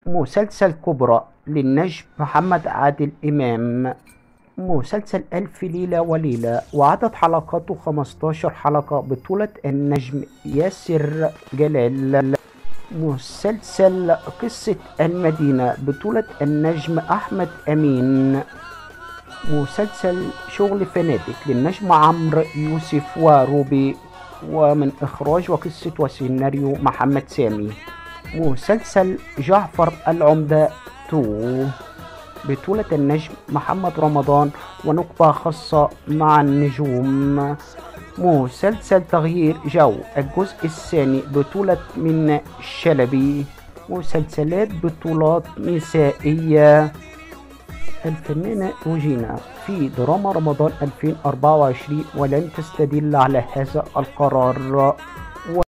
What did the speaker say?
مسلسل كبرى للنجم محمد عادل إمام. مسلسل ألف ليلة وليلة وعدد حلقاته 15 حلقة، بطولة النجم ياسر جلال. مسلسل قصة المدينة، بطولة النجم أحمد أمين. مسلسل شغل فنادق للنجم عمرو يوسف وروبي، ومن إخراج وقصة وسيناريو محمد سامي. مسلسل جعفر العمدة 2، بطولة النجم محمد رمضان ونخبة خاصة مع النجوم. مسلسل تغيير جو الجزء الثاني، بطولة من شلبي. مسلسلات بطولات نسائية: الفنانة روجينا في دراما رمضان 2024 ولن تستدل على هذا القرار.